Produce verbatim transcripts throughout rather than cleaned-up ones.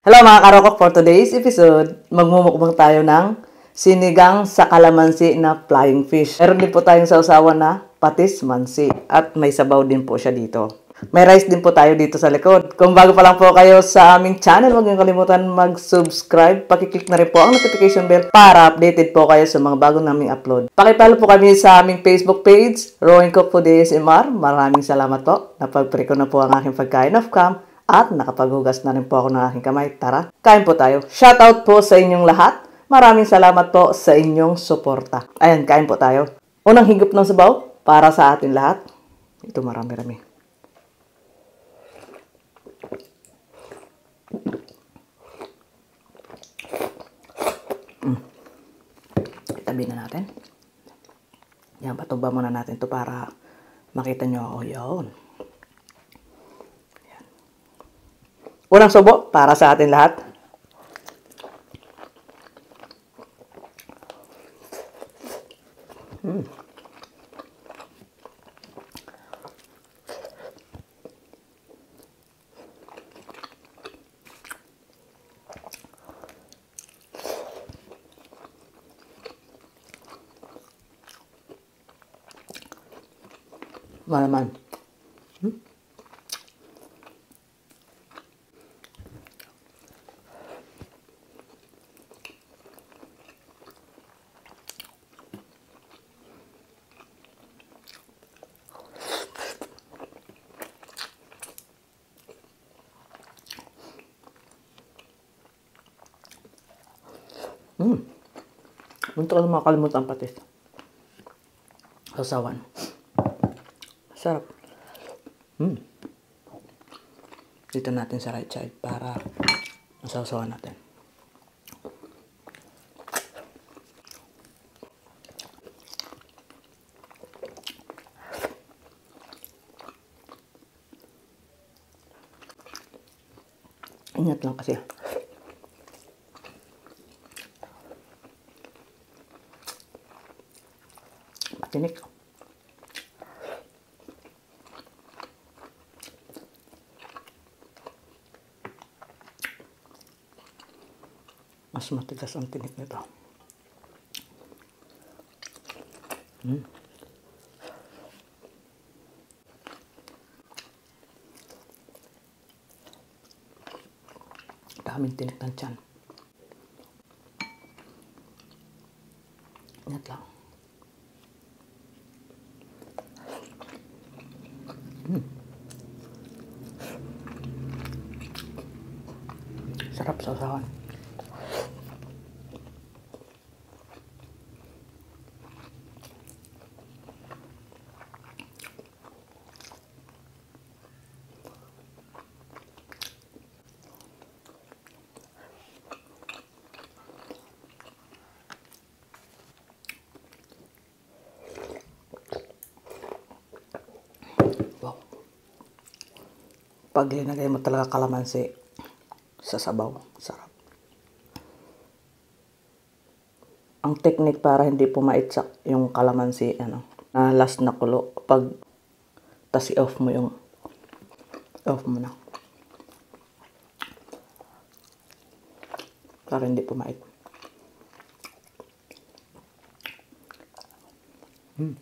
Hello mga karokok, for today's episode, magmumukbang tayo ng sinigang sa kalamansi na flying fish. Meron din po tayong sausawan na patis mansi at may sabaw din po siya dito. May rice din po tayo dito sa likod. Kung bago pa lang po kayo sa aming channel, huwag niyo kalimutan mag-subscribe. Pakiclick na rin po ang notification bell para updated po kayo sa mga bagong naming upload. Pakipalo po kami sa aming Facebook page, Rowan Cook Food A S M R. Maraming salamat po. Napag-pre ko na po ang aking pagkain off cam. At nakapaghugas na rin po ako ng aking kamay. Tara, kain po tayo. Shoutout po sa inyong lahat. Maraming salamat po sa inyong suporta. Ayan, kain po tayo. Unang higop ng sabaw para sa atin lahat. Ito marami-rami. Mm. Itabi na natin. Yan, patuba muna natin to para makita nyo ako. Yun. Unang subo para sa atin lahat. Mm. Malaman. Hmm? Hmm. Muntik ko na makakalimutan ang patis. Sausawan. Sarap. Hmm. Dito natin sa right side para masausawan natin. Ingat lang kasi. Matinik. Mas matigas ang tinik nito. Hmm. Daming tinik ng tiyan. Ingat lang. Hmm. Sarap sausawan. Pag linagay mo talaga kalamansi sa sabaw, sarap. Ang technique para hindi pumaitsak yung kalamansi, ano, na last na kulo, pag tas i-off mo yung, off mo na. Para hindi pumait. Hmm.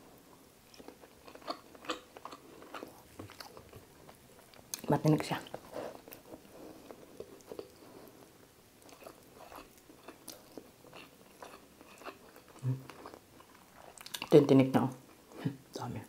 Matinig siya. Hmm. Ito yung tinik na, oh. Dami.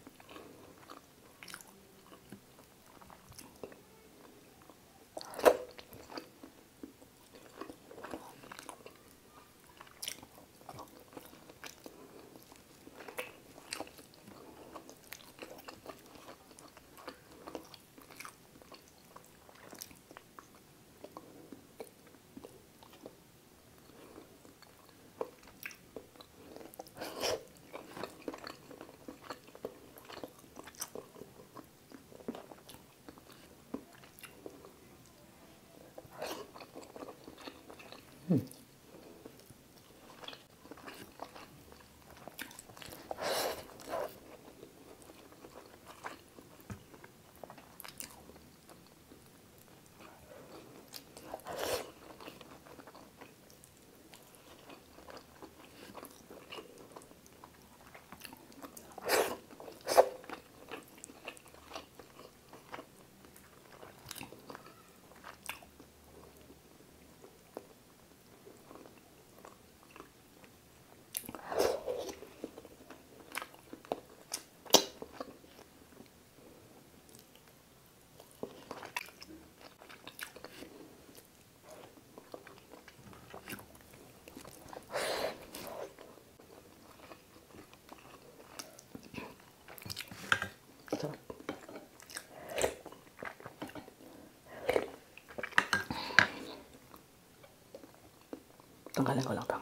Tanggalin ko lang ito.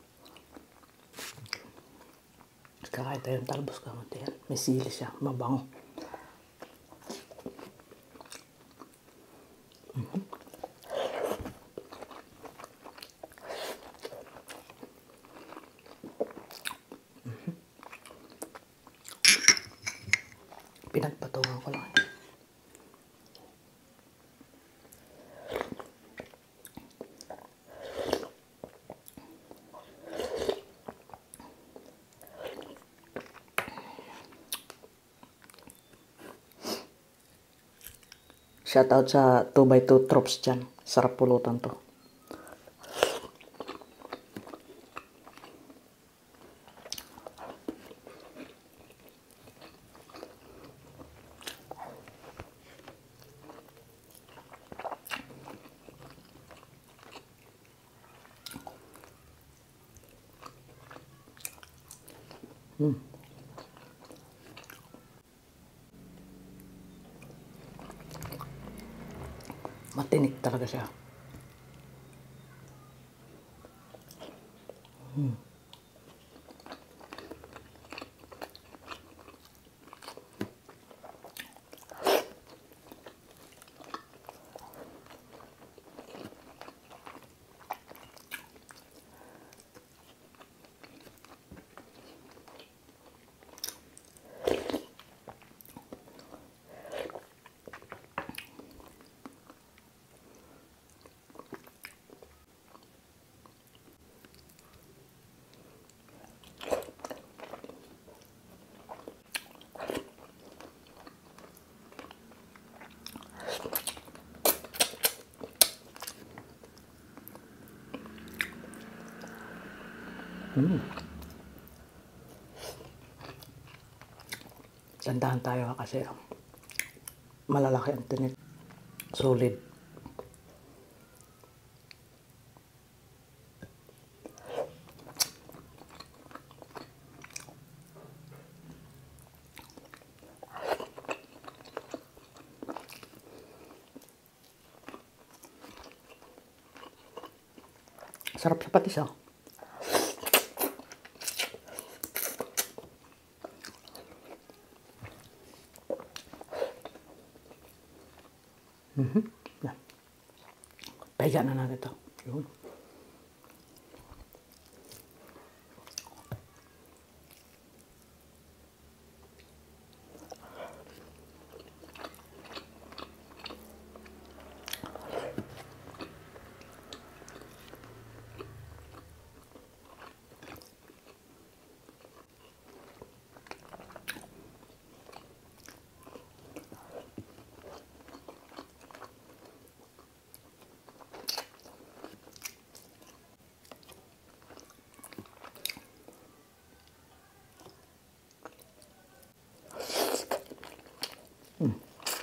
Kakain tayo ng talbos kamote yan. May sili siya. Mabango. Mm-hmm. Mm-hmm. Pinagpatungan ko lang. Shoutout sa two by two Troops dyan. Sarap pulutan to. Hmm. Matinik talaga siya. Hmm. Hmm. Sandahan tayo kasi malalaki ang tinik. Solid. Sarap sa patis oh. Mm-hmm. Yan. Pahiga na natin ito. Yun. Hmm.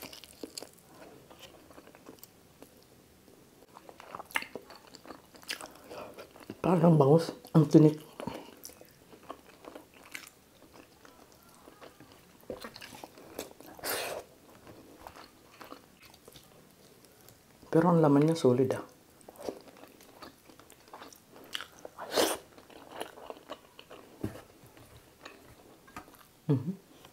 Parang bangus. Ang tinik. Pero ang laman niya solid ah. Mm-hmm.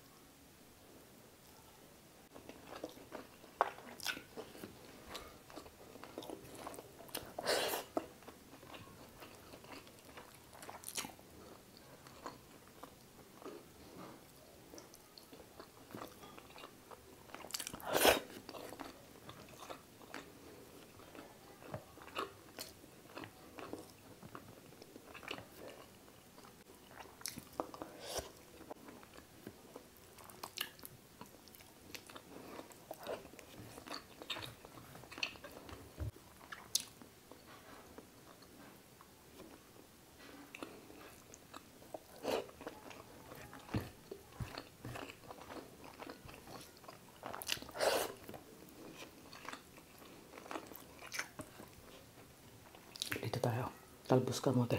Dito tayo. Talbos kamote.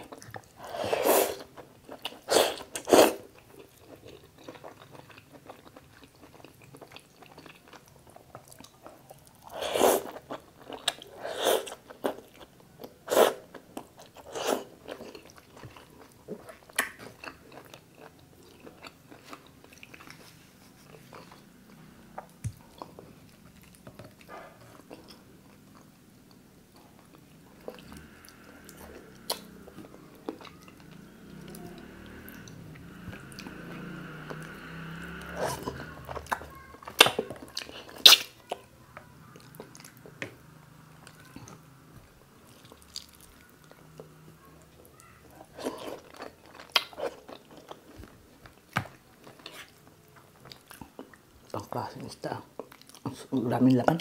klaseng isda. Ang daming laman.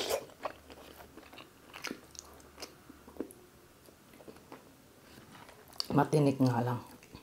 Matinik nga lang.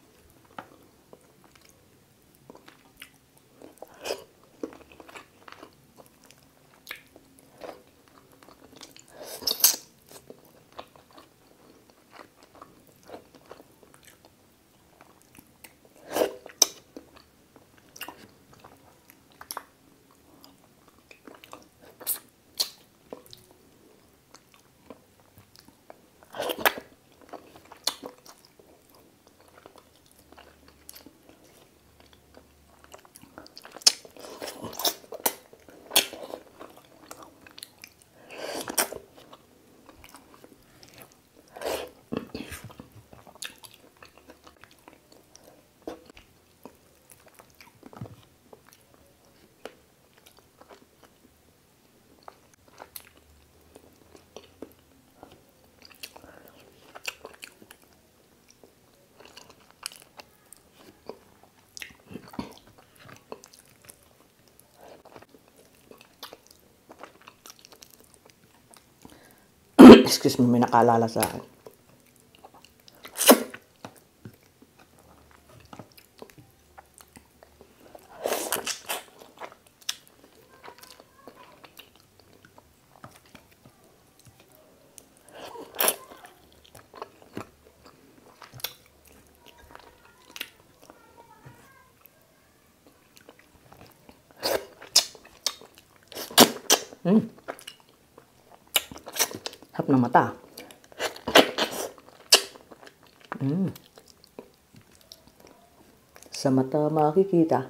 Excuse me, may nakaalala sa akin. Hmm. Hap ng mata. Mm. Sa mata makikita.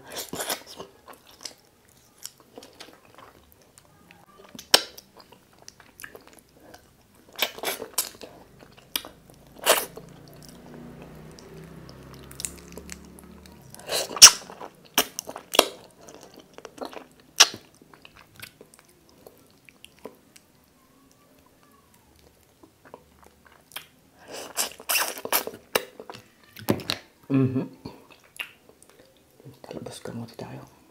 Mhm. Talabas kamote tayo.